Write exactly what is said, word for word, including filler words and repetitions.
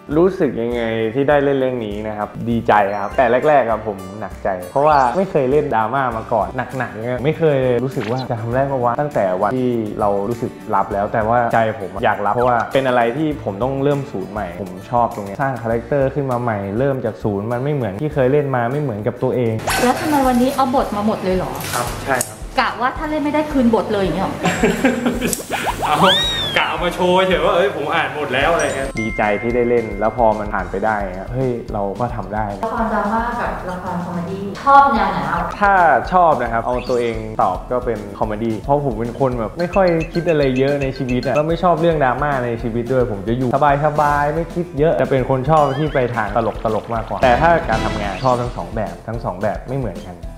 รู้สึกยังไงที่ได้เล่นเรื่องนี้นะครับดีใจครับแต่แรกๆครับผมหนักใจเพราะว่าไม่เคยเล่นดราม่ามาก่อนหนักๆเนี่ยไม่เคยรู้สึกว่าจะทำได้เพราะว่าตั้งแต่วันที่เรารู้สึกรับแล้วแต่ว่าใจผมอยากรับเพราะว่าเป็นอะไรที่ผมต้องเริ่มศูนย์ใหม่ผมชอบตรงนี้สร้างคาแรคเตอร์ขึ้นมาใหม่เริ่มจากศูนย์มันไม่เหมือนที่เคยเล่นมาไม่เหมือนกับตัวเองแล้วทำไมวันนี้เอาบทมาหมดเลยเหรอครับใช่ครับกะว่าถ้าเล่นไม่ได้คืนบทเลยอย่างเงี้ยเอากะเอามาโชว์เฉยว่าเอ้ยผมอ่านหมดแล้วอะไรเงี้ยดีใจที่ได้เล่นแล้วพอมันผ่านไปได้เฮ้ยเราก็ทำได้ละครดราม่ากับละครคอมเมดี้ชอบแนวไหนเอาถ้าชอบนะครับเอาตัวเองตอบก็เป็นคอมเมดี้เพราะผมเป็นคนแบบไม่ค่อยคิดอะไรเยอะในชีวิตอะแล้วไม่ชอบเรื่องดราม่าในชีวิตด้วยผมจะอยู่สบายๆไม่คิดเยอะจะเป็นคนชอบที่ไปทางตลกตลกมากกว่าแต่ถ้าการทำงานชอบทั้งสองแบบทั้งสองแบบไม่เหมือนกัน